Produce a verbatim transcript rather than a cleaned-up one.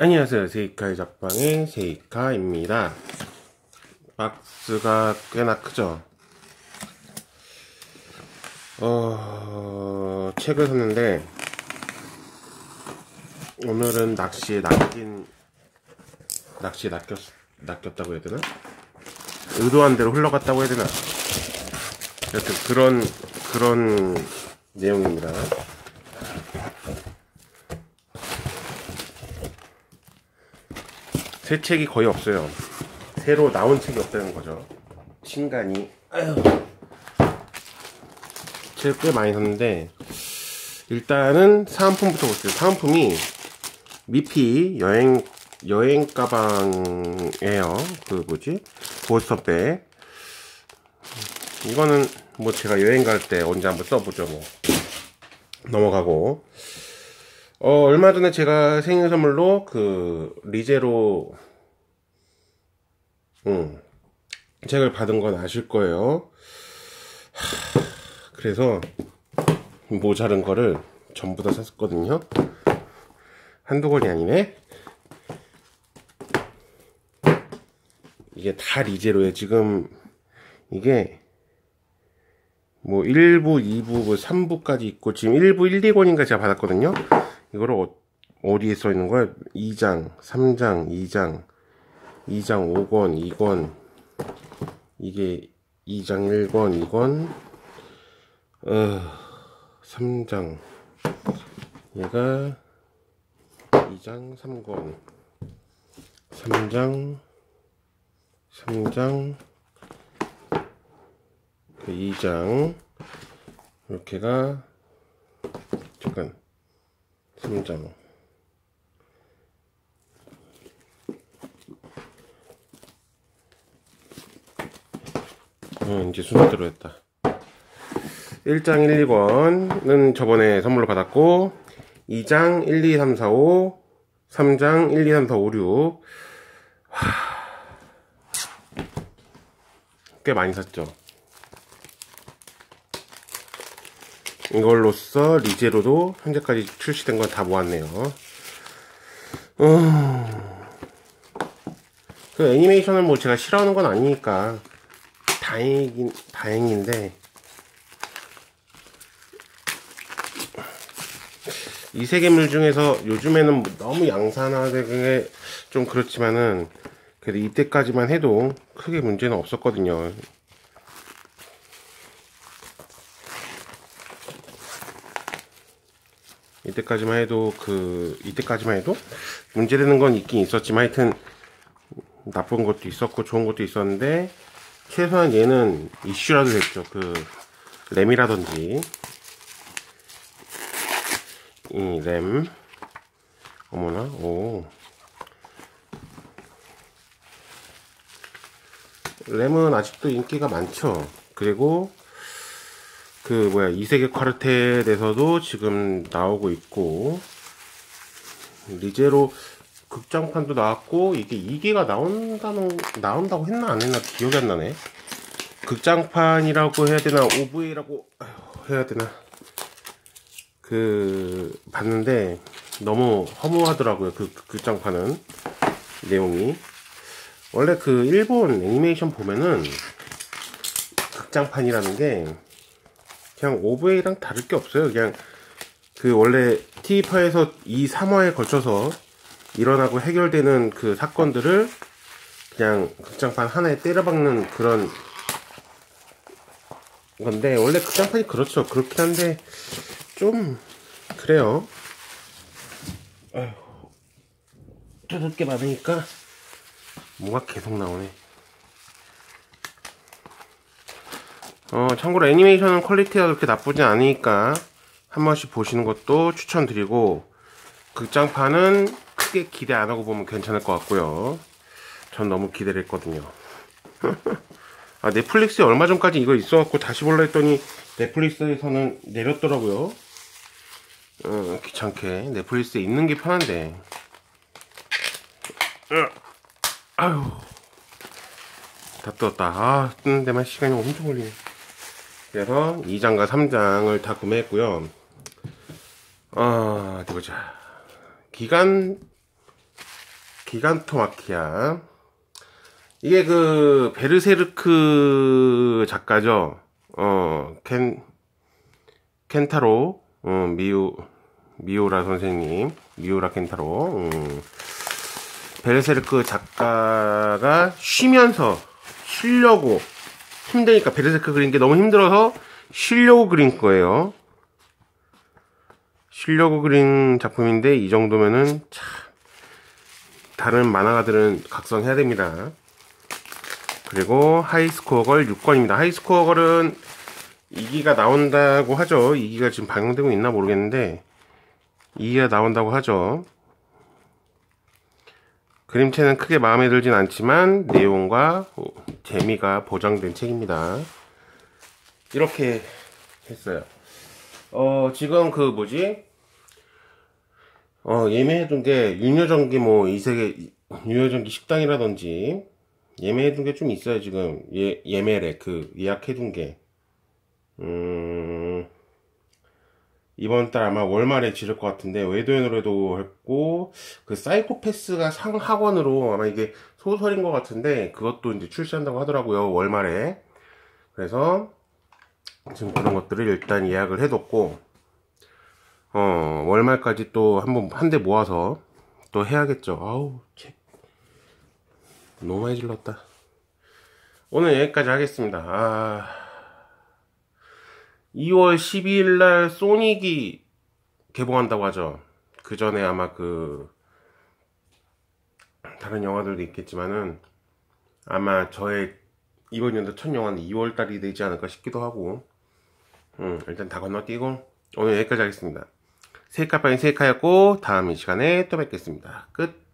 안녕하세요. 세이카의 잡방의 세이카입니다. 박스가 꽤나 크죠? 어... 책을 샀는데 오늘은 낚시에 낚인 낚시에 낚였, 낚였다고 해야 되나? 의도한 대로 흘러갔다고 해야 되나? 여튼 그런 그런 내용입니다. 새 책이 거의 없어요. 새로 나온 책이 없다는 거죠. 신간이. 아유. 책 꽤 많이 샀는데 일단은 사은품부터 볼게요. 사은품이 미피 여행 여행 가방이에요. 그 뭐지? 보스터백. 이거는 뭐 제가 여행 갈 때 언제 한번 써보죠. 뭐 넘어가고. 어, 얼마 전에 제가 생일 선물로 그 리제로 음, 책을 받은 건 아실 거예요. 하, 그래서 모자른 거를 전부 다 샀거든요. 한두 권이 아니네. 이게 다 리제로에 지금 이게 뭐 일 부, 이 부, 뭐 삼 부까지 있고 지금 일 부 일, 이 권인가 제가 받았거든요. 이거를 어, 어디에 써 있는 거야? 이 장, 삼 장, 이 장, 이 장 오 권, 이 권, 이게 이 장 일 권, 이 권, 어, 삼 장, 얘가 이 장 삼 권, 삼 장, 삼 장, 이 장, 이렇게가, 잠깐, 삼 장. 어, 이제 순서대로 했다. 일 장 일, 이 권은 저번에 선물로 받았고, 이 장 일, 이, 삼, 사, 오, 삼 장 일, 이, 삼, 사, 오, 육. 하... 꽤 많이 샀죠. 이걸로써 리제로도 현재까지 출시된 건 다 모았네요. 음... 그 애니메이션을 뭐 제가 싫어하는 건 아니니까 다행이긴 다행인데 이 세계물 중에서 요즘에는 너무 양산화되게 좀 그렇지만은 그래도 이때까지만 해도 크게 문제는 없었거든요. 이때까지만 해도 그 이때까지만 해도 문제되는 건 있긴 있었지만 하여튼 나쁜 것도 있었고 좋은 것도 있었는데 최소한 얘는 이슈라도 됐죠. 그 램이라든지 이 램 어머나 오 램은 아직도 인기가 많죠. 그리고 그 뭐야 이세계 카르텔에서도 지금 나오고 있고 리제로 극장판도 나왔고 이게 이 기가 나온다는 나온다고 했나 안 했나 기억이 안 나네. 극장판이라고 해야 되나 오브이라고 해야 되나 그 봤는데 너무 허무하더라고요. 그 극장판은 내용이 원래 그 일본 애니메이션 보면은 극장판이라는 게 그냥 오브이랑 다를 게 없어요. 그냥 그 원래 티비파에서 이, 삼 화에 걸쳐서 일어나고 해결되는 그 사건들을 그냥 극장판 하나에 때려박는 그런 건데 원래 극장판이 그렇죠. 그렇긴 한데 좀 그래요. 아휴, 뜯을 게 많으니까 뭐가 계속 나오네. 어, 참고로 애니메이션은 퀄리티가 그렇게 나쁘진 않으니까 한 번씩 보시는 것도 추천드리고 극장판은 크게 기대 안 하고 보면 괜찮을 것 같고요. 전 너무 기대를 했거든요. 아, 넷플릭스에 얼마 전까지 이거 있어갖고 다시 볼라 했더니 넷플릭스에서는 내렸더라고요. 어, 귀찮게 넷플릭스에 있는 게 편한데. 아유, 다 떴다. 아, 뜨는 데만 시간이 엄청 걸리네. 그래서 이 장과 삼 장을 다 구매했고요. 아, 어디 보자. 기간 기간토마키아. 이게 그 베르세르크 작가죠. 어, 켄 켄타로 어, 미우 미우라 선생님, 미우라 켄타로. 음. 베르세르크 작가가 쉬면서 쉬려고 힘드니까 베르세르크 그린 게 너무 힘들어서 쉬려고 그린 거예요. 쉬려고 그린 작품인데 이 정도면은 참 다른 만화가들은 각성해야 됩니다. 그리고 하이스코어걸 육 권입니다. 하이스코어걸은 이 기가 나온다고 하죠. 이 기가 지금 방영되고 있나 모르겠는데 이 기가 나온다고 하죠. 그림체는 크게 마음에 들진 않지만 내용과 재미가 보장된 책입니다. 이렇게 했어요. 어, 지금 그 뭐지? 어, 예매해둔 게 윤여정기 뭐 이세계 윤여정기 식당이라든지 예매해둔 게 좀 있어요. 지금 예, 예매래 그 예약해둔 게 음, 이번 달 아마 월말에 지를 것 같은데 외도연으로도 했고 그 사이코패스가 상하권으로 아마 이게 소설인 것 같은데 그것도 이제 출시한다고 하더라고요. 월말에. 그래서 지금 그런 것들을 일단 예약을 해뒀고 어 월말까지 또 한번 한 대 모아서 또 해야겠죠. 아우 책 너무 많이 질렀다. 오늘 여기까지 하겠습니다. 아, 이월 십이일 날 소닉이 개봉한다고 하죠. 그 전에 아마 그 다른 영화들도 있겠지만은 아마 저의 이번 연도 첫 영화는 이월 달이 되지 않을까 싶기도 하고 음, 일단 다 건너뛰고 오늘 여기까지 하겠습니다. 세이카파인 세이카였고 다음 이 시간에 또 뵙겠습니다. 끝.